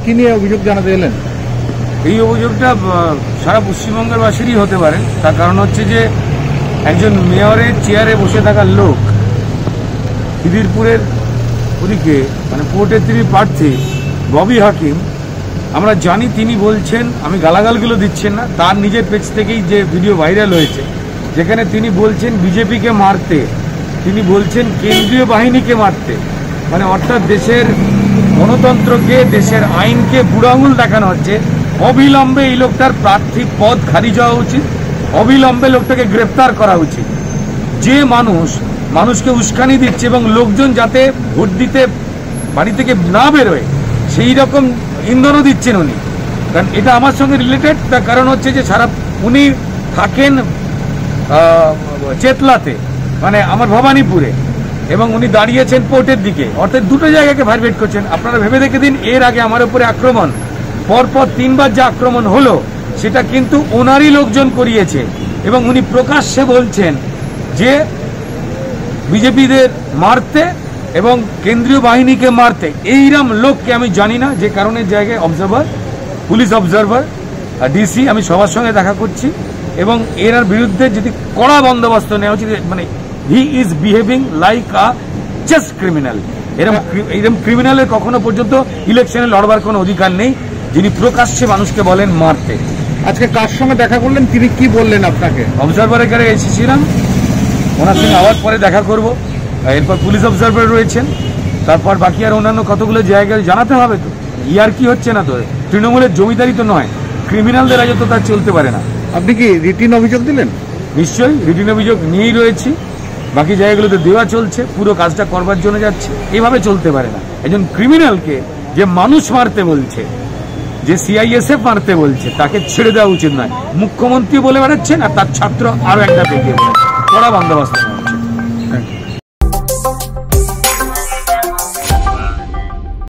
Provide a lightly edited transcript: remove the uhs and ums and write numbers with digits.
কি নিয়ে অভিযোগ জানাতে এলেন? এই অভিযোগটা সারা পশ্চিমবঙ্গের বাসীরই হতে পারে। তার কারণ হচ্ছে যে একজন মেয়রের চেয়ারে বসে থাকার লোক খিদিরপুরের ওদিকে মানে কোর্টের তিনি প্রার্থী ববি হাকিম, আমরা জানি তিনি বলছেন, আমি গালাগালগুলো দিচ্ছেন না, তার নিজের পেজ থেকেই যে ভিডিও ভাইরাল হয়েছে যেখানে তিনি বলছেন বিজেপিকে মারতে, তিনি বলছেন কেন্দ্রীয় বাহিনীকে মারতে, মানে অর্থাৎ দেশের গণতন্ত্রকে, দেশের আইনকে বুড়ো আঙুল দেখানো হচ্ছে। অবিলম্বে এই লোকটার প্রার্থী পদ খারিজ হওয়া উচিত, অবিলম্বে লোকটাকে গ্রেপ্তার করা উচিত। যে মানুষকে উস্কানি দিচ্ছে এবং লোকজন যাতে ভোট দিতে বাড়ি থেকে না বেরোয় সেই রকম ইন্ধনও দিচ্ছেন উনি। কারণ এটা আমার সঙ্গে রিলেটেড, তার কারণ হচ্ছে যে উনি থাকেন চেতলাতে, মানে আমার ভবানীপুরে, এবং উনি দাঁড়িয়েছেন পোর্টের দিকে, অর্থাৎ দুটো জায়গাকে ভাইব্রেট করছেন। আপনারা ভেবে দেখে দিন, এর আগে আমার উপরে আক্রমণ, পরপর 3 বার যে আক্রমণ হলো সেটা কিন্তু ওনারই লোকজন করিয়েছে, এবং উনি প্রকাশ্যে বলছেন যে বিজেপিদের মারতে এবং কেন্দ্রীয় বাহিনীকে মারতে। এইরকম লোককে আমি জানি না, যে কারণে জায়গায় অবজারভার, পুলিশ অবজারভার, ডিসি, আমি সবার সঙ্গে দেখা করছি এবং এর বিরুদ্ধে যদি কড়া বন্দোবস্ত নেওয়া উচিত। মানে he is behaving like a just criminal. এরকম ক্রিমিনালের কখনো পর্যন্ত ইলেকশনে লড়বার কোনো অধিকার নেই, যিনি প্রকাশ্যে মানুষকে বলেন মারতে। আজকে কার সঙ্গে দেখা করলেন, তিনি কি বললেন আপনাকে? অবজারভারের কাছে এসেছিলাম, ওনার সঙ্গে আবার পরে দেখা করব। এরপর পুলিশ অবজারভার রয়েছেন, তারপর বাকি আর অন্যান্য কতগুলো জায়গায় জানাতে হবে। তো ইয়ার কি হচ্ছে না, তো তৃণমূলের জমিদারি তো নয়, ক্রিমিনালদের রাজত্ব তার চলতে পারে না। আপনি কি রিটিন অভিযোগ দিলেন? নিশ্চয়ই রিটিন অভিযোগ নিয়েই রয়েছি, বাকি জায়গাগুলোতে দেওয়া চলছে, পুরো কাজটা করবার জন্য যাচ্ছে। এভাবে চলতে পারে না। একজন ক্রিমিনালকে যে মানুষ মারতে বলছে, যে সিআইএসএফ মারতে বলছে, তাকে ছেড়ে দেওয়া উচিত নয়। মুখ্যমন্ত্রী বলে বেড়াচ্ছেন আর তার ছাত্র আরো একটা বেরিয়ে বলে, কড়া বন্দোবস্ত।